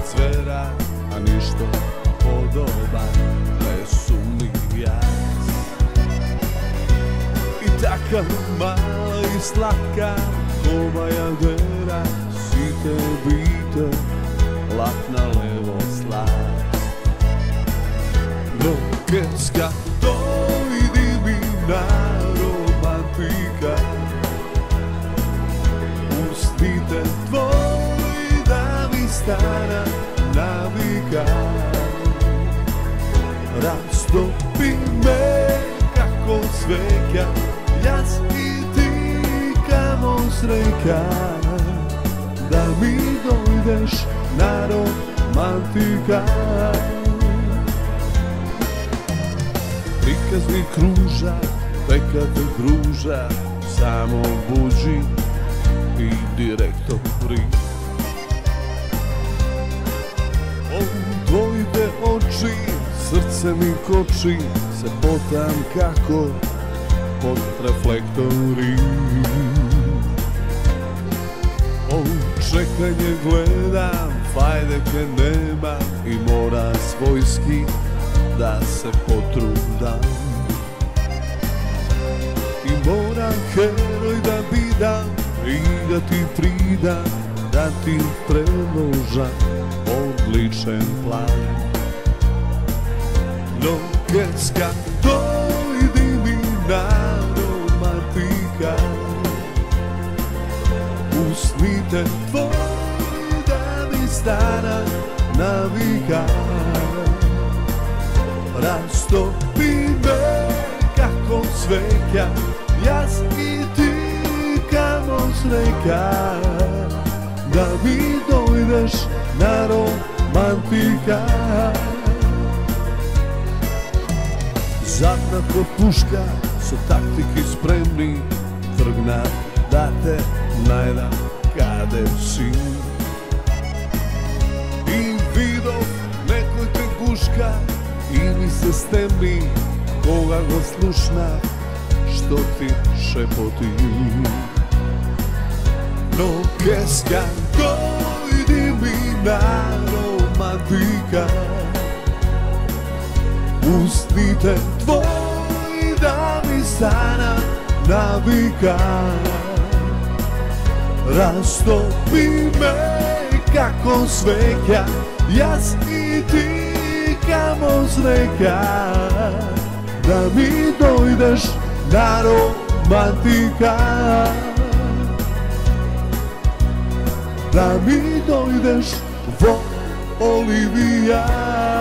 cvera, a ništo podoban, nesumnjiv jas. I takav mala i slatka, ko bajadera, site bite, lak na levo slas. No keska to i divina romantika, usnite tvoji da mi stara navika. Rastopi me kako sveka, jas i ti kamo sreka, da mi dojdeš na romantika. Prikaz mi kruža, teka te druža, samo buđi i direktori. Tvoji te oči, srce mi koči, se potam kako pod reflektori. Čekanje gledam, fajdeke nema i mora svojski da se potrudam. I mora heroj da bidam i da ti pridam, da ti predložam odličan plan. No keska to i divina romantika, usnite tvoji da mi stara navika. Rastopi me kako sveka, jas i ti kamo sreka, da mi dojdeš na romantika. Zadna ko puška, su taktiki spremni, trgna da te najda kade si. I vidov nekoj te guška i mi se stemni, koga go slušna, što ti šepoti. No keska dojdi mi na romantika, usnite tvoji da mi stara navika. Rastopi me kako sveka, jas i ti kamo sreka, da mi dojdeš na romantika. Da mi dojdeš vo Olivija.